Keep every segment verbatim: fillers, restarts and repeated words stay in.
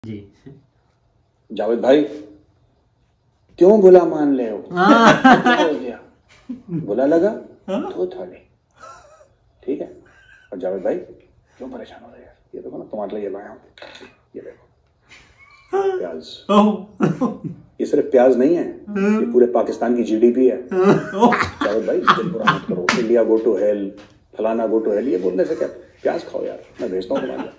जी जावेद भाई क्यों बुला मान ले हो? क्या हो गया? बुला लगा तो थाली ठीक है। और जावेद भाई क्यों परेशान हो रहे हैं? ये देखो ना तुम्हारे लिए ये लाया हूं, ये देखो प्याज। ये सिर्फ प्याज नहीं है, ये पूरे पाकिस्तान की जीडीपी है। जावेद भाई दिल बुरा मत करो, इंडिया गो टू हेल, फलाना गो टू हेल, ये बोलने से क्या? प्याज खाओ यार, मैं भेजता हूँ तुम्हारे।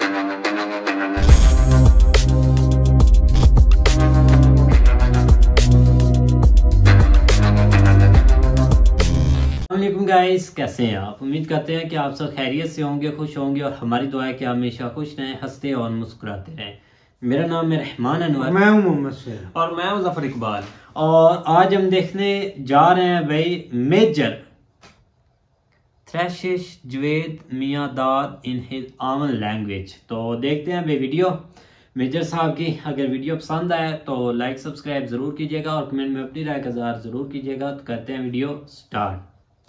अस्सलामुअलैकुम गाइस, कैसे हैं आप? उम्मीद करते हैं कि आप सब खैरियत से होंगे, खुश होंगे और हमारी दुआ है कि हमेशा खुश रहें, हंसते और मुस्कुराते रहें। मेरा नाम है रहमान अनवर, मैं हूं मोहम्मद से और मैं हूं जफर इकबाल। और आज हम देखने जा रहे हैं भाई मेजर थ्रेशिश जवेद मियां दाद इन हिज ओन लैंग्वेज। तो देखते हैं भाई वीडियो मेजर साहब की। अगर वीडियो पसंद आए तो लाइक सब्सक्राइब जरूर कीजिएगा और कमेंट में अपनी राय का इज़हार जरूर कीजिएगा। तो करते हैं video start.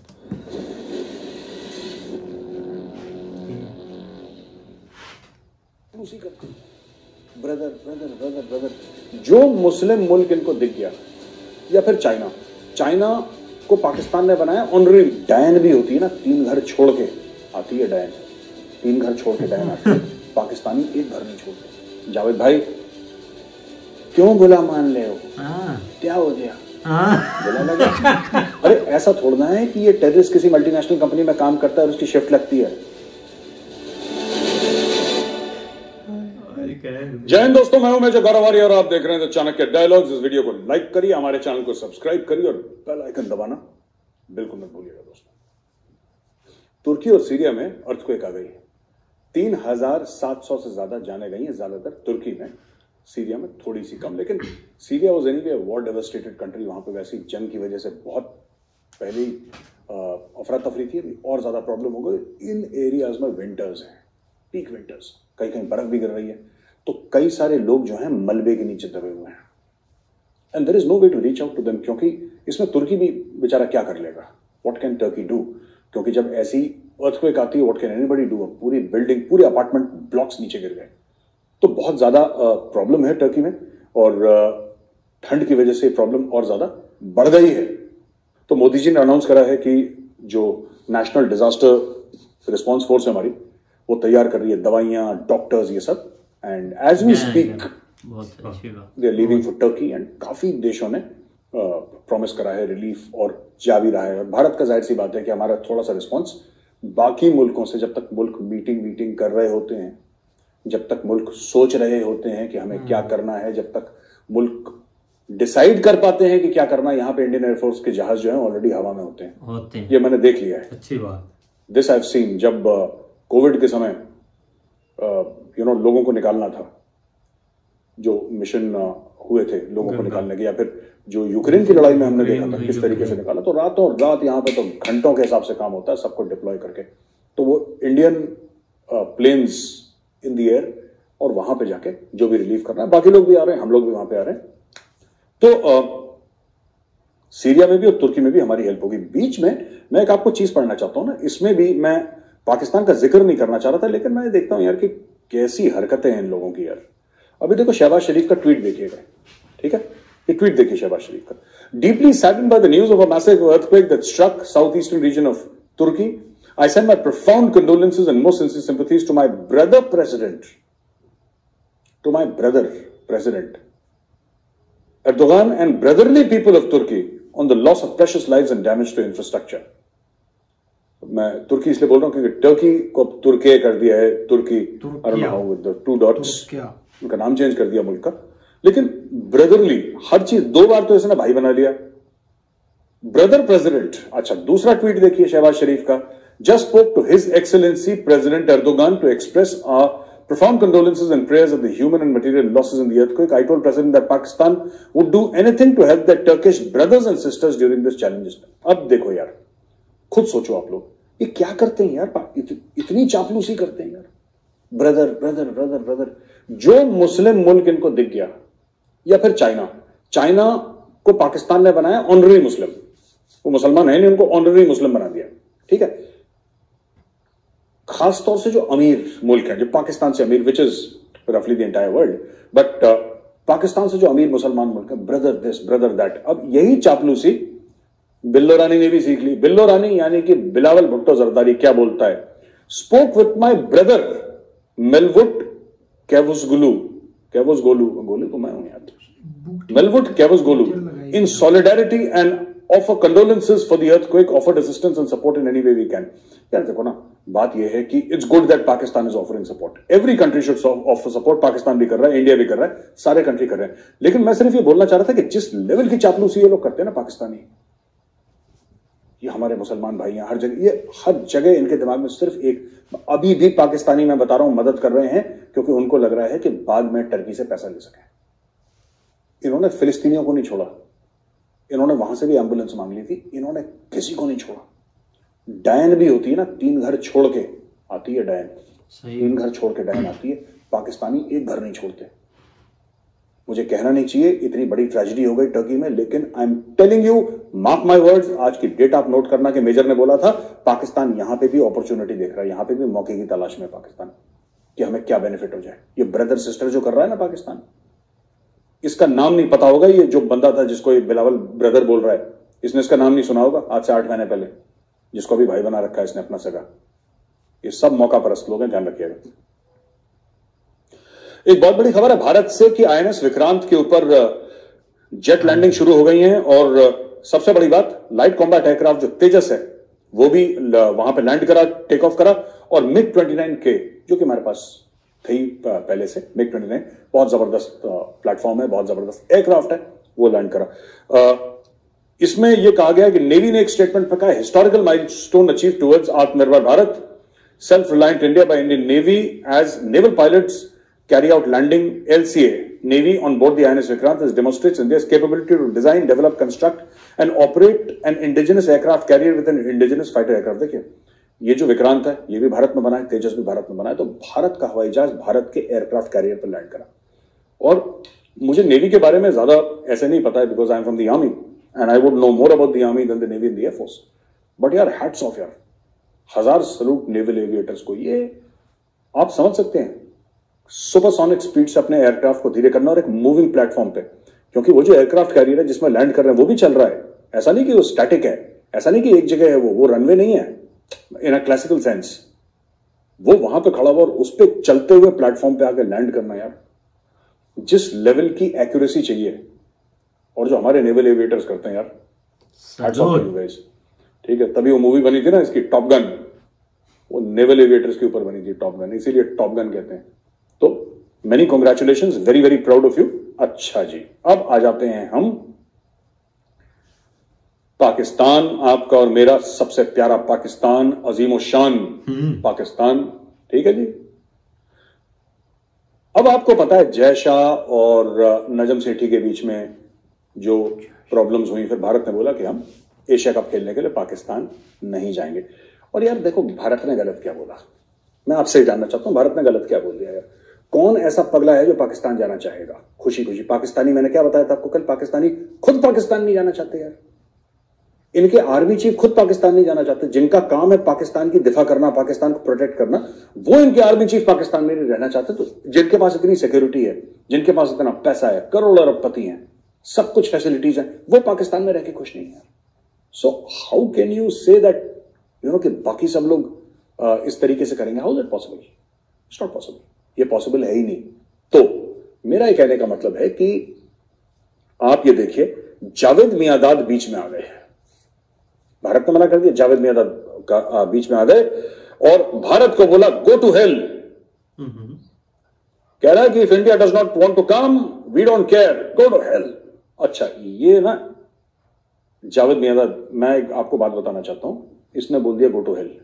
Brother brother brother brother जो मुस्लिम मुल्क इनको दिख गया, या फिर चाइना चाइना को पाकिस्तान ने बनाया ऑनरी। डैन भी होती है ना, तीन घर छोड़ के आती है डैन, तीन घर छोड़ के डैन आती है। पाकिस्तानी एक घर नहीं छोड़ते। जावेद भाई क्यों बुला मान ले हो? क्या हो गया? बुला लगा? अरे ऐसा थोड़ना है कि ये टेररिस्ट किसी मल्टीनेशनल कंपनी में काम करता है और उसकी शिफ्ट लगती है। जय हिंद दोस्तों, मैं हूं मेजर गौरवारी और आप देख रहे हैं द चाणक्य डायलॉग्स। इस वीडियो को लाइक करिए, हमारे चैनल को सब्सक्राइब करिए और बेल आइकन दबाना बिल्कुल मत भूलिएगा दोस्तों। तुर्की और सीरिया में अर्थक्वेक आ गई है। तीन हजार सात सौ से ज्यादा जाने गई हैं, ज्यादातर तुर्की में, सीरिया में थोड़ी सी कम। लेकिन Syria was anyway war devastated country. वहां पे वैसे ही जंग की वजह से बहुत पहले ही अफरा तफरी थी, अभी और ज्यादा प्रॉब्लम हो गई। इन एरियाज में विंटर्स हैं, पीक विंटर्स, कहीं कहीं बर्फ भी गिर रही है। तो कई सारे लोग जो हैं मलबे के नीचे दबे हुए हैं, and there is no way to reach out to them. क्योंकि इसमें तुर्की भी बेचारा क्या कर लेगा? What can Turkey do? क्योंकि जब ऐसी अर्थक्वेक आती है, व्हाट कैन एनीबॉडी डू? पूरी बिल्डिंग, पूरे अपार्टमेंट ब्लॉक्स नीचे गिर गए। तो बहुत ज्यादा प्रॉब्लम है टर्की में, और ठंड की वजह से प्रॉब्लम और ज्यादा बढ़ गई है। तो मोदी जी ने अनाउंस करा है कि जो नेशनल डिजास्टर रिस्पॉन्स फोर्स है हमारी, वो तैयार कर रही है दवाइयां, डॉक्टर्स, ये सब। And as we speak they are leaving for Turkey. एंड काफी देशों ने प्रॉमिस करा है रिलीफ, और जा भी रहा है। और भारत का जाहिर सी बात है कि हमारा थोड़ा सा रिस्पॉन्स बाकी मुल्कों से, जब तक मुल्क मीटिंग मीटिंग कर रहे होते हैं, जब तक मुल्क सोच रहे होते हैं कि हमें क्या करना है, जब तक मुल्क डिसाइड कर पाते हैं कि क्या करना है, यहाँ पे इंडियन एयरफोर्स के जहाज जो है ऑलरेडी हवा में होते हैं होते हैं ये मैंने देख लिया है। अच्छी बात। This I have seen. जब कोविड uh, के समय यू नो लोगों को निकालना था, जो मिशन uh, हुए थे लोगों को निकालने के, या फिर जो यूक्रेन की लड़ाई में हमने देखा था किस तरीके से निकाला, तो रातों रात यहाँ पे तो घंटों के हिसाब से काम होता है सबको डिप्लॉय करके। तो वो Indian planes in the air, और वहां पे जाके जो भी रिलीफ करना है, बाकी लोग भी आ रहे हैं, हम लोग भी वहां पे आ रहे हैं। तो आ, सीरिया में भी और तुर्की में भी हमारी हेल्प होगी। बीच में मैं एक आपको चीज पढ़ना चाहता हूं ना, इसमें भी मैं पाकिस्तान का जिक्र नहीं करना चाह रहा था, लेकिन मैं देखता हूं यार कि कैसी हरकतें हैं इन लोगों की यार। अभी देखो शहबाज शरीफ का ट्वीट देखिएगा, ठीक है? ये ट्वीट देखिए शहबाज शरीफ का। Deeply saddened by the news of a massive earthquake that struck south eastern region of Turkey, I send my profound condolences and most sincere sympathies to my brother president, to my brother president Erdogan and brotherly people of Turkey on the loss of precious lives and damage to infrastructure. मैं तुर्की इसलिए बोल रहा हूं क्योंकि Turkey को तुर्के कर दिया है, तुर्की I don't know how with the two dots, उनका नाम चेंज कर दिया मुल्क का। लेकिन ब्रदरली हर चीज, दो बार तो इसने भाई बना लिया, ब्रदर प्रेसिडेंट। अच्छा, दूसरा ट्वीट देखिए शहबाज शरीफ का। Just spoke to His Excellency President Erdogan to express our profound condolences and prayers of the human and material losses in the earthquake. I told President that Pakistan would do anything to help their Turkish brothers and sisters during this challenges. अब देखो यार, खुद सोचो आप लोग, ये क्या करते हैं यार? इत, इतनी चापलूसी करते हैं यार। ब्रदर ब्रदर ब्रदर ब्रदर जो मुस्लिम मुल्क इनको दिख गया, या फिर चाइना चाइना को पाकिस्तान ने बनाया ऑनरी मुस्लिम। वो मुसलमान है नहीं, उनको ऑनरी मुस्लिम बना दिया, ठीक है? खासतौर से जो अमीर मुल्क है, जो पाकिस्तान से अमीर, विच इज रफली the entire world, but Pakistan से जो अमीर मुसलमान मुल्क है, ब्रदर दिस ब्रदर दैट, अब यही चापलूसी बिल्लो रानी ने भी सीख ली। बिल्लो रानी यानी कि बिलावल भुट्टो जरदारी क्या बोलता है, spoke with my brother Mevlut Cavusoglu, Cavusoglu, गोलू तो मैं हूं यार, Mevlut Cavusoglu, in solidarity and offer condolences for the earthquake, offered assistance and support in any way we can. यार देखो ना, बात यह है कि it's good that Pakistan is offering support, every country should offer support, Pakistan भी कर रहा है, इंडिया भी कर रहा है, सारे कंट्री कर रहे हैं। लेकिन मैं सिर्फ ये बोलना चाह रहा था कि जिस लेवल की चापलूसी ये लोग करते हैं ना पाकिस्तानी, ये हमारे मुसलमान भाई हैं हर जगह, ये हर जगह इनके दिमाग में सिर्फ एक, अभी भी पाकिस्तानी मैं बता रहा हूं मदद कर रहे हैं क्योंकि उनको लग रहा है कि बाद में टर्की से पैसा ले सके। इन्होंने फिलिस्तीनियों को नहीं छोड़ा, इन्होंने वहां से भी एम्बुलेंस मांग ली थी, इन्होंने किसी को नहीं छोड़ा। डायन भी होती है ना, तीन घर छोड़ के आती है डायन, तीन घर छोड़ के डायन आती है, पाकिस्तानी एक घर नहीं छोड़ते। मुझे कहना नहीं चाहिए, इतनी बड़ी ट्रेजेडी हो गई टर्की में, लेकिन I am telling you, mark my words, आज की डेट आप नोट करना कि मेजर ने बोला था पाकिस्तान यहां पे भी अपॉर्चुनिटी देख रहा है, यहां पे भी मौके की तलाश में पाकिस्तान, कि हमें क्या बेनिफिट हो जाए। ये ब्रदर सिस्टर जो कर रहा है ना पाकिस्तान, इसका नाम नहीं पता होगा, ये जो बंदा था जिसको ये बिलावल ब्रदर बोल रहा है, इसने इसका नाम नहीं सुना होगा आज से आठ महीने पहले, जिसको भी भाई बना रखा है इसने अपना सगा। ये सब मौका परस्त लोग हैं, ध्यान रखिएगा। एक बहुत बड़ी खबर है भारत से कि आईएनएस विक्रांत के ऊपर जेट लैंडिंग शुरू हो गई है, और सबसे बड़ी बात, लाइट कॉम्बैट एयरक्राफ्ट जो तेजस है वो भी वहां पे लैंड करा, टेक ऑफ करा, और मिग ट्वेंटी नाइन के जो कि हमारे पास थी पहले से, मिग ट्वेंटी नाइन बहुत जबरदस्त प्लेटफॉर्म है, बहुत जबरदस्त एयरक्राफ्ट है, वो लैंड करा। इसमें यह कहा गया कि नेवी ने एक स्टेटमेंट में कहा, historical milestone achieve towards Atmanirbhar Bharat, self reliant India by Indian navy as naval pilots carry out landing L C A Navy on board the I N S Vikrant is demonstrates India's capability to design, develop, construct and operate an indigenous aircraft carrier with an indigenous fighter aircraft। देखिए ये जो विक्रांत है ये भी भारत में बना है, तेजस भी भारत में बना है, तो भारत का हवाई जहाज भारत के एयरक्राफ्ट कैरियर पर लैंड करा। और मुझे नेवी के बारे में ज्यादा ऐसे नहीं पता है because I am from the army and I would know more about the army than the navy and the air force, but यार हैट्स ऑफ यार, हजार सलूट नेवल एविएटर्स को। ये आप समझ सकते हैं सुपरसोनिक स्पीड से अपने एयरक्राफ्ट को धीरे करना और एक मूविंग प्लेटफॉर्म पे, क्योंकि वो जो एयरक्राफ्ट कैरियर है जिसमें लैंड कर रहे हैं वो भी चल रहा है, ऐसा नहीं कि वो स्टैटिक है, ऐसा नहीं कि एक जगह है, वो वो रनवे नहीं है इन अ क्लासिकल सेंस, वो वहां पे खड़ा हुआ और उस पर चलते हुए प्लेटफॉर्म पे आकर लैंड करना, यार जिस लेवल की एक्यूरेसी चाहिए और जो हमारे नेवल एविएटर्स करते हैं यार, ठीक है। तभी वो मूवी बनी थी ना इसकी, टॉप गन, वो नेवल एविएटर्स के ऊपर बनी थी टॉप गन, इसीलिए टॉप गन कहते हैं। तो many congratulations, very very proud of you. अच्छा जी, अब आ जाते हैं हम पाकिस्तान, आपका और मेरा सबसे प्यारा पाकिस्तान, अजीमो शान पाकिस्तान, ठीक है जी। अब आपको पता है जय शाह और नजम सेठी के बीच में जो प्रॉब्लम्स हुई, फिर भारत ने बोला कि हम एशिया कप खेलने के लिए पाकिस्तान नहीं जाएंगे। और यार देखो भारत ने गलत क्या बोला, मैं आपसे जानना चाहता हूं भारत ने गलत क्या बोल दिया यार। कौन ऐसा पगला है जो पाकिस्तान जाना चाहेगा खुशी खुशी? पाकिस्तानी, मैंने क्या बताया था आपको कल, पाकिस्तानी खुद पाकिस्तान नहीं जाना चाहते यार, इनके आर्मी चीफ खुद पाकिस्तान नहीं जाना चाहते, जिनका काम है पाकिस्तान की दिफा करना, पाकिस्तान को प्रोटेक्ट करना, वो इनके आर्मी चीफ पाकिस्तान में नहीं रहना चाहते। तो जिनके पास इतनी सिक्योरिटी है, जिनके पास इतना पैसा है, करोड़ अरबपति हैं, सब कुछ फैसिलिटीज हैं, वो पाकिस्तान में रह के खुश नहीं है। So how can you say that you know कि बाकी सब लोग uh, इस तरीके से करेंगे? How is it possible? It's not possible, ये पॉसिबल है ही नहीं। तो मेरा ये कहने का मतलब है कि आप ये देखिए, जावेद मियांदाद बीच में आ गए, भारत ने मना कर दिया, जावेद मियांदाद का बीच में आ गए और भारत को बोला गो टू हेल। कह रहा है कि if India does not want to come we don't care, go to hell. अच्छा, ये ना जावेद मियांदाद, मैं आपको बात बताना चाहता हूं, इसने बोल दिया go to hell.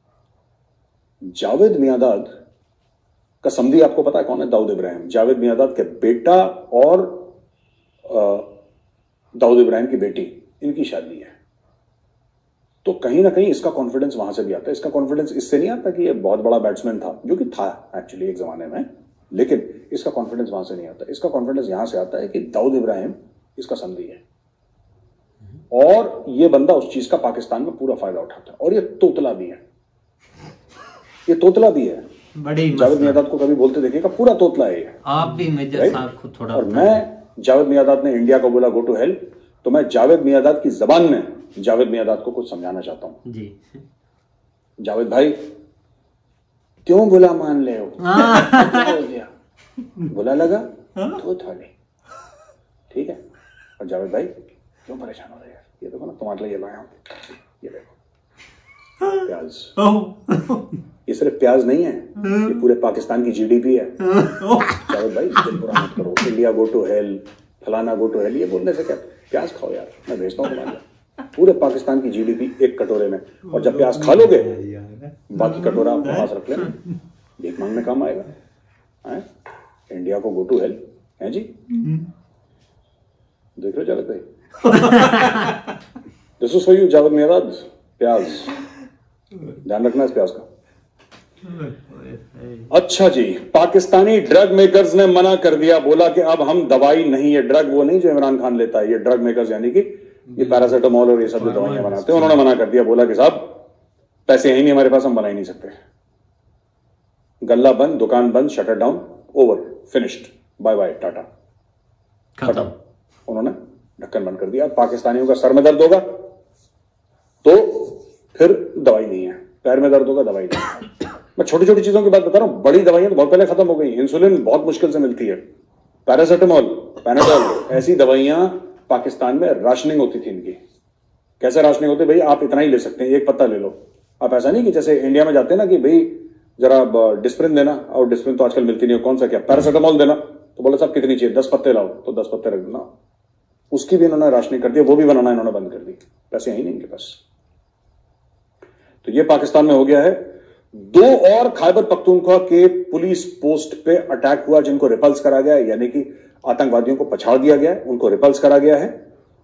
Javed Miandad का समधी आपको पता है कौन है? दाऊद इब्राहिम, जावेद मियांदाद के बेटा और दाऊद इब्राहिम की बेटी, इनकी शादी है। तो कहीं ना कहीं इसका कॉन्फिडेंस वहां से भी आता है। इसका कॉन्फिडेंस इससे नहीं आता कि ये बहुत बड़ा बैट्समैन था, जो कि था एक्चुअली एक जमाने में, लेकिन इसका कॉन्फिडेंस वहां से नहीं आता। इसका कॉन्फिडेंस यहां से आता है कि दाऊद इब्राहिम इसका समधी है और ये बंदा उस चीज का पाकिस्तान में पूरा फायदा उठाता है। और ये तोतला भी है, ये तोतला भी है। बड़ी जावेद मियादाद को कभी बोलते देखिएगा, पूरा तोतला है ये। आप भी मेजर साहब खुद थोड़ा। और मैं जावेद मियादाद ने इंडिया को बोला गो टू हेल, तो मैं जावेद मियादाद की जबान में जावेद मियादाद को कुछ समझाना चाहता हूं जी। जावेद भाई क्यों बुला मान ले हो? क्या हो गया? बुला लगा तो थाली, ठीक है। और जावेद भाई क्यों परेशान हो रहे यार? ये देखो ना तुम्हारे लिए लाया हूं, ये देखो प्याज। ये सिर्फ प्याज नहीं है, ये पूरे पाकिस्तान की जीडीपी है। जावेद भाई दिल बुरा मत करो, इंडिया गो टू हेल, फलाना गो टू हेल, ये बोलने से क्या, प्याज खाओ यार, मैं भेजता हूँ तुम्हारे। पूरे पाकिस्तान की जीडीपी एक कटोरे में, और जब प्याज खा लोगे बाकी कटोरा अपने पास रख लेना, भीख मांगने काम आएगा। है? इंडिया को गो टू हेल है जी। देख रहे हो जावेद भाई, this is for you Javed Miandad. प्याज ध्यान रखना इस प्याज का। अच्छा जी, पाकिस्तानी ड्रग मेकर्स ने मना कर दिया, बोला कि अब हम दवाई नहीं, ये ड्रग वो नहीं जो इमरान खान लेता है, ये ड्रग मेकर्स यानी कि ये पैरासिटामोल और ये सब जो दवाइयां बनाते हैं, उन्होंने मना कर दिया, बोला कि साहब पैसे है नहीं हमारे पास, हम बना ही नहीं सकते। गल्ला बंद, दुकान बंद, shutter down, over, finished, bye bye, tata, खत्म। उन्होंने ढक्कन बंद कर दिया। पाकिस्तानियों का सर में दर्द होगा तो फिर दवाई नहीं है, पैर में दर्द होगा दवाई नहीं है। मैं छोटी छोटी चीजों की बात बता रहा हूं, बड़ी दवाइयां तो बहुत पहले खत्म हो गई। इंसुलिन बहुत मुश्किल से मिलती है, पैरासिटामोल, पैनाडोल, ऐसी दवाइयां पाकिस्तान में राशनिंग होती थी इनकी। कैसे राशनिंग होती? भाई आप इतना ही ले सकते हैं, एक पत्ता ले लो आप। ऐसा नहीं कि जैसे इंडिया में जाते हैं ना कि भाई जरा डिस्प्रिन देना, और डिस्प्रिन तो आजकल मिलती नहीं है, कौन सा क्या, पैरासिटामोल देना, तो बोला साहब कितनी चाहिए? दस पत्ते लाओ, तो दस पत्ते रख देना। उसकी भी इन्होंने राशनिंग कर दी, वो भी बनाना इन्होंने बंद कर दी, पैसे ही नहीं इनके पास। तो ये पाकिस्तान में हो गया है। दो और खैबर पख्तूनख्वा के पुलिस पोस्ट पे अटैक हुआ जिनको रिपल्स करा गया है, यानी कि आतंकवादियों को पछाड़ दिया गया है, उनको रिपल्स करा गया है।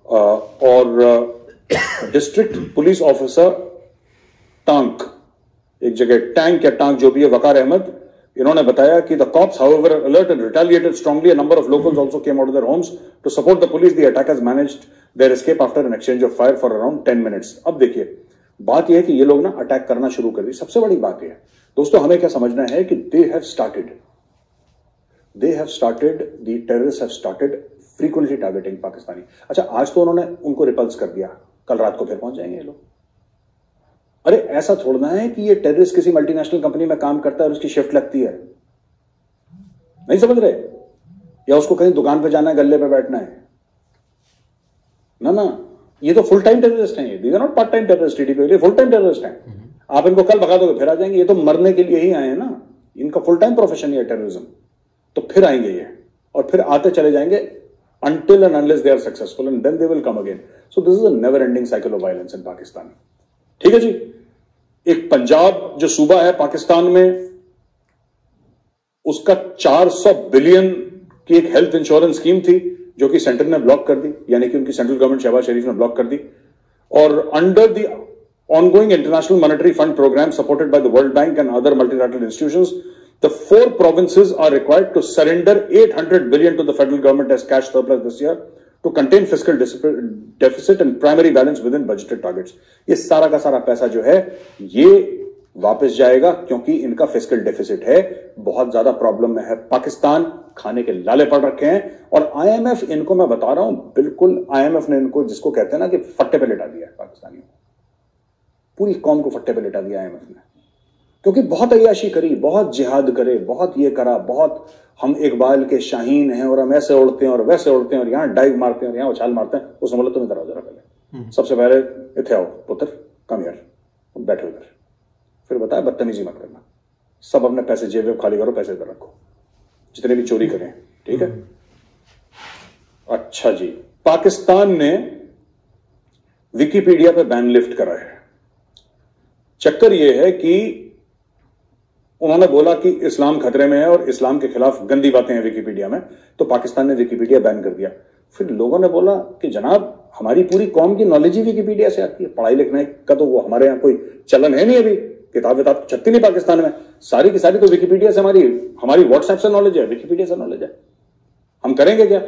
और डिस्ट्रिक्ट पुलिस ऑफिसर टांक, एक जगह टैंक या टांक जो भी है, वकार अहमद, इन्होंने बताया कि the cops however alert and retaliated strongly, a number of locals also came out of their homes to support the police. The attackers managed their escape after an exchange of fire for around ten minutes. अब देखिए बात यह है कि ये लोग ना attack करना शुरू कर दी। सबसे बड़ी बात यह है दोस्तों, हमें क्या समझना है कि they have started they have started the terrorist have started frequently targeting Pakistani. अच्छा, आज तो उन्होंने उनको रिपल्स कर दिया, कल रात को फिर पहुंच जाएंगे ये लोग। अरे ऐसा छोड़ना है कि ये टेररिस्ट किसी मल्टीनेशनल कंपनी में काम करता है और उसकी शिफ्ट लगती है, नहीं समझ रहे? या उसको कहीं दुकान पे जाना है, गल्ले पे बैठना है? ना ना, ये तो फुल टाइम टेररिस्ट हैं, ये not part time terrorist, TTP full time terrorist हैं। आप इनको कल भगा दोगे फिर आ जाएंगे, ये तो मरने के लिए ही आए हैं ना, इनका फुल टाइम प्रोफेशन है टेररिज्म। तो फिर आएंगे ये, और फिर आते चले जाएंगे until and unless they are successful, and then they will come again. So this is a never ending cycle of violence in Pakistan. ठीक है जी। एक पंजाब जो सूबा है पाकिस्तान में, उसका चार सौ बिलियन की एक हेल्थ इंश्योरेंस स्कीम थी जो कि सेंटर ने ब्लॉक कर दी, यानी कि उनकी सेंट्रल गवर्नमेंट शहबाज शरीफ ने ब्लॉक कर दी। और under the ongoing international monetary fund program supported by the World Bank and other multilateral institutions, the four provinces are required to surrender eight hundred billion to the federal government as cash surplus this year to contain fiscal deficit and primary balance within budgeted targets. ये सारा का सारा पैसा जो है ये वापस जाएगा, क्योंकि इनका फिस्कल डेफिसिट है, बहुत ज्यादा प्रॉब्लम में है पाकिस्तान, खाने के लाले पड़ रखे हैं। और आईएमएफ इनको, मैं बता रहा हूं, बिल्कुल आईएमएफ ने इनको, जिसको कहते हैं ना कि फट्टे पे लिटा दिया है पाकिस्तानियों को, पूरी कौम को फट्टे पे लिटा दिया आईएमएफ ने, क्योंकि बहुत अय्याशी करी, बहुत जिहाद करे, बहुत ये करा, बहुत हम इकबाल के शाहीन हैं और हम ऐसे उड़ते हैं और वैसे उड़ते हैं और यहां डाइव मारते हैं और यहां उछाल मारते हैं। उसने बोला तुम इधर आओ जरा, पहले सबसे पहले इथे आओ पुत्र, कम यार, बैठो इधर, फिर बताया बदतमीजी मत करना, सब अपने पैसे जेब में खाली करो, पैसे इधर रखो, जितने भी चोरी करें, ठीक है। अच्छा जी, पाकिस्तान ने विकिपीडिया पे बैन लिफ्ट करा है। चक्कर यह है कि उन्होंने बोला कि इस्लाम खतरे में है और इस्लाम के खिलाफ गंदी बातें हैं विकिपीडिया में, तो पाकिस्तान ने विकिपीडिया बैन कर दिया। फिर लोगों ने बोला कि जनाब हमारी पूरी कौम की नॉलेज ही विकिपीडिया से आती है, पढ़ाई लिखने का तो वो हमारे यहां कोई चलन है नहीं, अभी किताब विताब छत्ती नहीं पाकिस्तान में, सारी की सारी तो विकिपीडिया से, हमारी हमारी व्हाट्सएप से नॉलेज है, विकिपीडिया से नॉलेज है। हम करेंगे क्या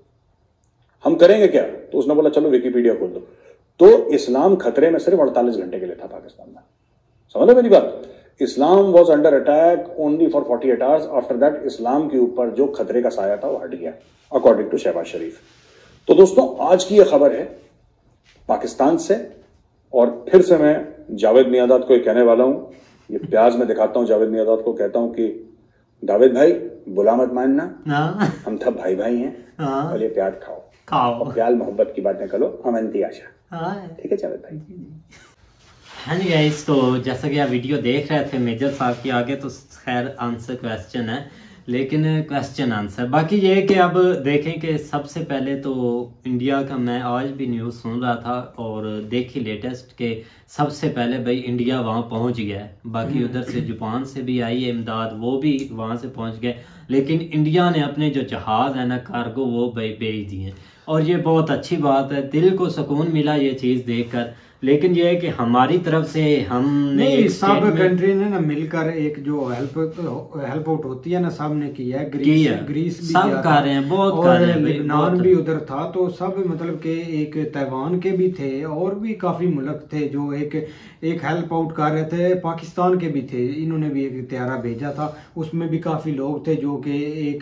हम करेंगे क्या तो उसने बोला चलो विकिपीडिया खोल दो। तो इस्लाम खतरे में सिर्फ अड़तालीस घंटे के लिए था पाकिस्तान में, समझ लो मेरी बात। Islam was under attack only for forty eight hours, after that Islam के ऊपर जो खतरे का साया था वो हट गया, अकॉर्डिंग टू शहबाज शरीफ। तो दोस्तों आज की यह खबर है पाकिस्तान से, और फिर से मैं जावेद मियांदाद को ये कहने वाला हूं, ये प्याज में दिखाता हूं जावेद मियांदाद को, कहता हूं कि जावेद भाई बुला मत मानना, हम सब भाई भाई हैं, और ये प्याज खाओ खाओ और प्याल मोहब्बत की बातें करो, अमनती आशा। ठीक है जावेद भाई। हाँ जी गाइस, तो जैसा कि आप वीडियो देख रहे थे मेजर साहब की, आगे तो खैर आंसर क्वेश्चन है, लेकिन क्वेश्चन आंसर बाकी ये है कि अब देखें कि सबसे पहले तो इंडिया का, मैं आज भी न्यूज़ सुन रहा था और देखी लेटेस्ट के सबसे पहले भाई इंडिया वहाँ पहुँच गया है। बाकी उधर से जापान से भी आई है इमदाद, वो भी वहाँ से पहुँच गए, लेकिन इंडिया ने अपने जो जहाज़ है ना कार्गो वो भाई भेज दिए, और ये बहुत अच्छी बात है, दिल को सुकून मिला ये चीज़ देखकर। लेकिन ये है कि हमारी तरफ से हमने सब कंट्री ने ना मिलकर एक जो हेल्प हेल्प आउट होती है ना, सब ने किया है। ग्रीस ग्रीस भी सब कर रहे हैं, बहुत कर रहे हैं, लेबनान भी उधर था, तो सब मतलब के एक ताइवान के भी थे और भी काफी मुल्क थे जो एक एक हेल्प आउट कर रहे थे। पाकिस्तान के भी थे, इन्होंने भी एक त्यारा भेजा था, उसमें भी काफी लोग थे जो कि एक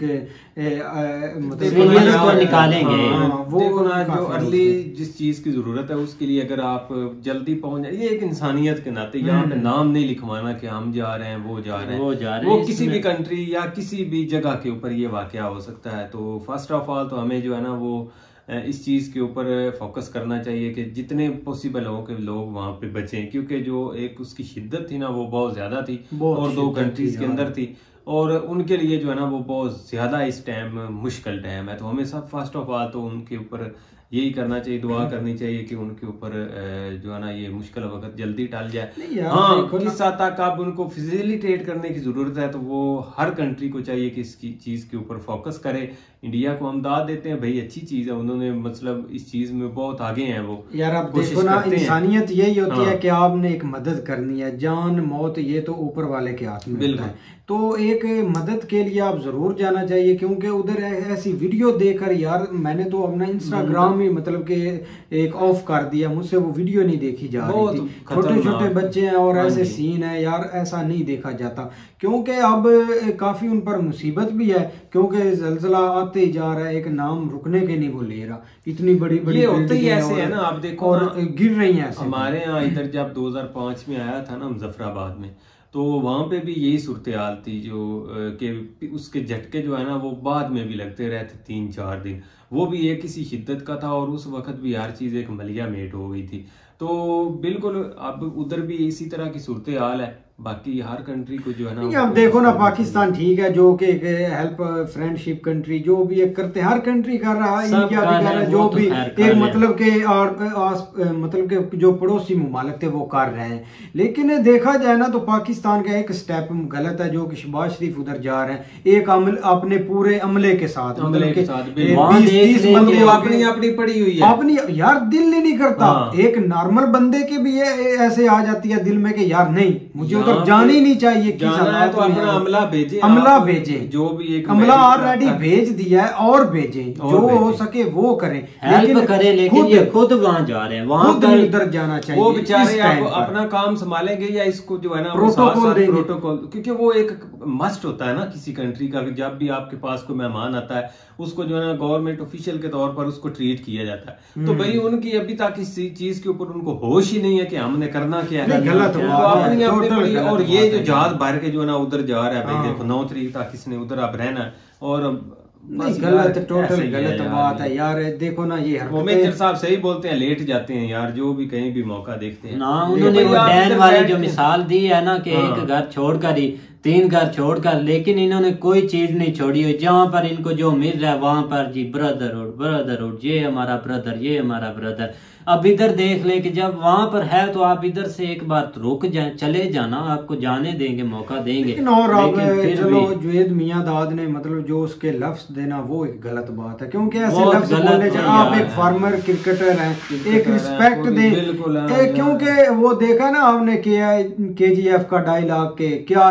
मतलब निकालेंगे। वो ना जो अर्ली जिस चीज की जरूरत है उसके लिए अगर आप जल्दी पहुंच जाए, ये एक इंसानियत के नाते यहाँ पे नाम नहीं लिखवाना कि हम जा रहे हैं वो जा रहे हैं वो जा रहे वो हैं, किसी भी कंट्री या किसी भी जगह के ऊपर ये वाकया हो सकता है। तो फर्स्ट ऑफ ऑल तो हमें जो है ना वो इस चीज के ऊपर फोकस करना चाहिए कि जितने पॉसिबल हो कि लोग वहां पे बचें, क्योंकि जो एक उसकी शिद्दत थी ना वो बहुत ज्यादा थी और दो कंट्रीज के अंदर थी, और उनके लिए जो है ना वो बहुत ज्यादा इस टाइम मुश्किल टाइम है। तो हमें सब फर्स्ट ऑफ ऑल तो उनके ऊपर यही करना चाहिए, दुआ करनी चाहिए कि उनके ऊपर जो है ना ये मुश्किल वक्त जल्दी टल जाए। हाँ, किस हद तक आप उनको फैसिलिटेट करने की जरूरत है, तो वो हर कंट्री को चाहिए कि इसकी चीज के ऊपर फोकस करे। इंडिया को हम दाद देते हैं भाई, अच्छी चीज है, उन्होंने मतलब इस चीज में बहुत आगे हैं वो। यार आप देखो ना, इंसानियत यही होती हाँ। है कि आपने एक मदद करनी है, जान मौत ये तो ऊपर वाले के हाथ में होता है, तो एक मदद के लिए आप जरूर जाना चाहिए। क्योंकि उधर ऐसी वीडियो देखकर यार मैंने तो अपना इंस्टाग्राम ही मतलब के एक ऑफ कर दिया, मुझसे वो वीडियो नहीं देखी जा रही थी। छोटे छोटे बच्चे हैं और ऐसे सीन है यार, ऐसा नहीं देखा जाता, क्योंकि अब काफी उन पर मुसीबत भी है, क्योंकि जलजला आते ही जा रहा है, एक नाम रुकने के नहीं वो ले रहा, इतनी बड़ी बड़ी ये होते ही ऐसे है ना, आप देखो और गिर रही हैं ऐसे। हमारे यहाँ इधर जब दो हज़ार पाँच में आया था ना मुजफ्फराबाद में, तो वहां पे भी यही सूरत हाल थी, जो कि उसके झटके जो है ना वो बाद में भी लगते रहते तीन चार दिन, वो भी एक किसी शिद्दत का था, और उस वक्त भी हर चीज एक मलिया मेट हो गई थी। तो बिल्कुल अब उधर भी इसी तरह की सूरत हाल है। बाकी हर कंट्री को जो है ना, अब देखो ना पाकिस्तान ठीक है जो कि हेल्प फ्रेंडशिप कंट्री जो भी एक करते, हर कंट्री कर रहा है, इंडिया भी कर रहा है, जो भी एक मतलब के और मतलब के जो पड़ोसी मुमालिक थे वो कर रहे हैं। लेकिन देखा जाए ना तो पाकिस्तान का एक स्टेप गलत है, जो कि शहबाज शरीफ उधर जा रहे हैं एक अमल अपने पूरे अमले के साथ, अमले के साथ अपनी अपनी पड़ी हुई है अपनी, यार दिल नहीं करता एक नॉर्मल बंदे के भी ऐसे आ जाती है दिल में कि यार नहीं मुझे उधर जाना ही नहीं चाहिए, जाना है तो अपना अमला भेजे, अमला भेजे, जो भी एक अमला ऑलरेडी भेज दिया है और भेजे, जो हो सके वो करें, हेल्प करे, लेकिन ये खुद वहाँ जा रहे हैं, वहाँ पर उधर जाना चाहिए। वो बेचारे अपना काम संभालेंगे या इसको जो है ना प्रोटोकॉल प्रोटोकॉल, क्योंकि वो एक मस्ट होता है ना किसी कंट्री का, जब भी आपके पास कोई मेहमान आता है उसको जो है ना गवर्नमेंट ऑफिशियल के तौर पर उसको ट्रीट किया जाता है। तो भाई उनकी अभी तक इस चीज के ऊपर उनको होश ही नहीं है कि हमने करना क्या है, गलत अपनी। और ये जो जहाज भर के जो है ना उधर जा रहा है भाई, देखो नौ तारीख तक किसने उधर अब रहना है, और नहीं गलत टोटल गलत बात है यार। देखो ना ये मेजर साहब सही बोलते हैं, लेट जाते हैं यार जो भी कहीं भी मौका देखते हैं ना। उन्होंने वो डैन वाली जो मिसाल दी है ना कि एक घर छोड़कर ही तीन घर छोड़कर, लेकिन इन्होंने कोई चीज नहीं छोड़ी हुई, जहाँ पर इनको जो मिल रहा है वहां पर जी ब्रदरहुड ब्रदरहुड, ये हमारा ब्रदर ये हमारा ब्रदर। अब इधर देख ले कि जब वहां पर है तो आप इधर से एक बार रुक जाए, चले जाना, आपको जाने देंगे, मौका देंगे। लेकिन और अब चलो जुवेद मियांदाद ने मतलब जो उसके लफ्ज देना वो एक गलत बात है, क्योंकि ऐसे लफ्ज बोलने चाहिए। आप एक फार्मर क्रिकेटर हैं, एक रिस्पेक्ट दें, क्योंकि वो देखा ना आपने के जी एफ का डायलॉग के क्या यार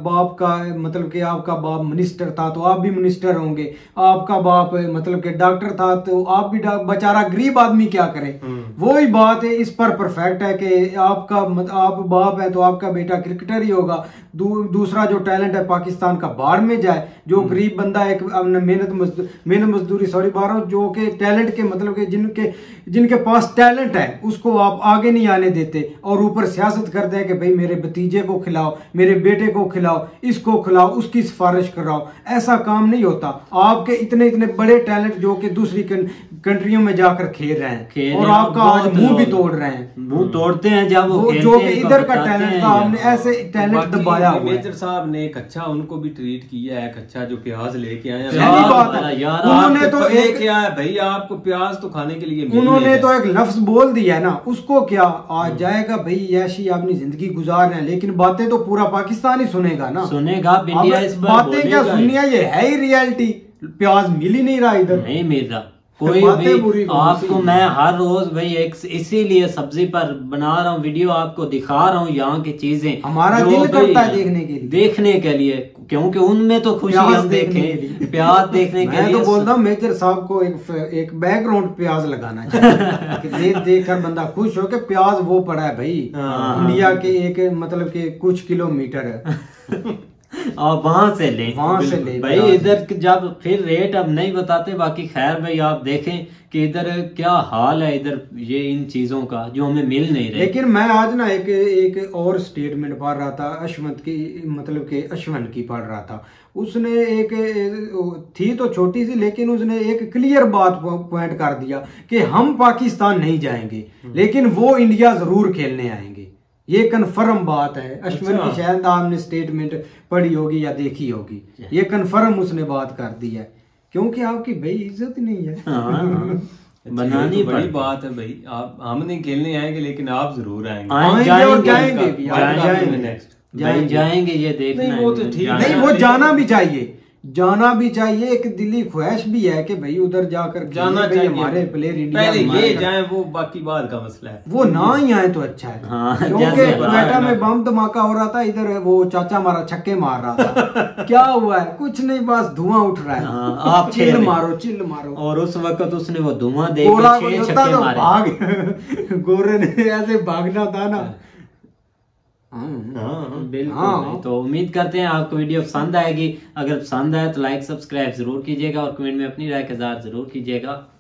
बाप का मतलब कि आपका बाप मिनिस्टर था तो आप भी मिनिस्टर होंगे, आपका बाप मतलब कि डॉक्टर था तो आप भी, बेचारा गरीब आदमी क्या करे। वही बात है, इस पर परफेक्ट है कि आपका आप बाप है तो आपका बेटा क्रिकेटर ही होगा। दू, दूसरा जो टैलेंट है पाकिस्तान का बाहर में जाए, जो गरीब बंदा है मेहनत मजदूरी मेहनत मजदूरी सॉरी बारह जो के टैलेंट के मतलब के जिनके जिनके पास टैलेंट है उसको आप आगे नहीं आने देते और ऊपर सियासत करते हैं कि भाई मेरे भतीजे को खिलाओ, मेरे बेटे को खिलाओ, इसको खिलाओ, उसकी सिफारिश कराओ। ऐसा काम नहीं होता। आपके इतने इतने बड़े टैलेंट जो कि दूसरी कंट्रियों में जाकर खेल रहे हैं खेल और आपका आज मुंह भी तोड़ रहे हैं, मुंह तोड़ते हैं जब वो जो कि इधर का टैलेंट था हमने ऐसे टैलेंट दबाया हुआ है। मेजर साहब ने एक अच्छा उनको भी ट्रीट किया है, एक अच्छा जो प्याज लेके आए हैं बात है यार, उन्होंने तो एक क्या है भाई आपको प्याज तो खाने के लिए उन्होंने तो एक लफ्ज बोल दिया है ना, उसको क्या आ जाएगा भाई ऐसी अपनी जिंदगी गुजार रहे हैं, लेकिन बातें तो पूरा पाकिस्तान ही सुनेगा ना, सुनेगा इंडिया इस पर बातें क्या सुननी है, ये है ही रियलिटी। प्याज मिल ही नहीं रहा इधर, नहीं मिल रहा कोई भी आपको। मैं हर रोज भाई एक इसीलिए सब्जी पर बना रहा हूँ वीडियो, आपको दिखा रहा हूँ यहाँ की चीजें, हमारा दिल करता है देखने के लिए देखने के लिए क्योंकि उनमें तो खुशी हम देखें, प्याज देखने के लिए। मैं तो बोल रहा हूँ मेजर साहब को एक एक बैकग्राउंड प्याज लगाना चाहिए कि देख देख कर बंदा खुश हो के प्याज वो पड़ा है भाई इंडिया के एक मतलब के कुछ किलोमीटर है और वहां से ले वहां से ले भाई इधर जब फिर रेट अब नहीं बताते। बाकी खैर भाई आप देखें कि इधर क्या हाल है, इधर ये इन चीजों का जो हमें मिल नहीं रहे। लेकिन मैं आज ना एक एक और स्टेटमेंट पढ़ रहा था, अश्वंत की मतलब के अश्वंत की पढ़ रहा था। उसने एक थी तो छोटी सी लेकिन उसने एक क्लियर बात पॉइंट कर दिया कि हम पाकिस्तान नहीं जाएंगे लेकिन वो इंडिया जरूर खेलने आएंगे। ये कन्फर्म बात है। अश्विन की शायद आपने स्टेटमेंट पढ़ी होगी या देखी होगी, ये कन्फर्म उसने बात कर दी है क्योंकि आपकी भाई इज्जत नहीं है। हाँ, बनानी तो बड़ी बात है भाई। आप हम नहीं खेलने आएंगे लेकिन आप जरूर आएंगे, आएंगे और जाएंगे भी, जाएंगे नेक्स्ट जाएंगे ये देखना नहीं, वो तो ठीक नहीं, वो जाना भी चाहिए, जाना भी चाहिए। एक दिली ख्वाहिश भी है कि भाई उधर जाकर जाना चाहिए, हमारे प्लेयर इंडिया पहले ये जाए, वो बाकी बात का मसला है। वो ना ही आए तो अच्छा है। हाँ, क्योंकि क्वेटा में बम धमाका हो रहा था, इधर वो चाचा मारा छक्के मार रहा था क्या हुआ है? कुछ नहीं, बस धुआं उठ रहा है। हाँ, आप चिल्ल मारो चिल्ल मारो। और उस वक्त उसने वो धुआं देख के छह छक्के मारे। भाग गोरे ने ऐसे भागना था ना। हाँ बिल्कुल। हाँ। तो उम्मीद करते हैं आपको वीडियो पसंद आएगी। अगर पसंद आए तो लाइक सब्सक्राइब जरूर कीजिएगा और कमेंट में अपनी राय का इज़हार जरूर कीजिएगा।